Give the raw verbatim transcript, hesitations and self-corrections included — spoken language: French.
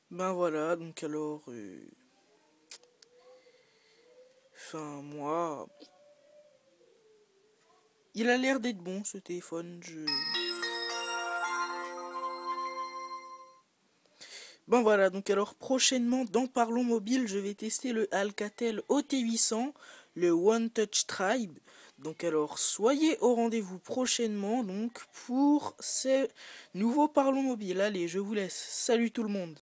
Ben voilà, donc alors... euh, Enfin, moi... Il a l'air d'être bon, ce téléphone, je... Bon voilà, donc alors prochainement dans Parlons Mobile, je vais tester le Alcatel O T huit cents, le One Touch Tribe. Donc alors soyez au rendez-vous prochainement donc pour ce nouveau Parlons Mobile. Allez, je vous laisse. Salut tout le monde.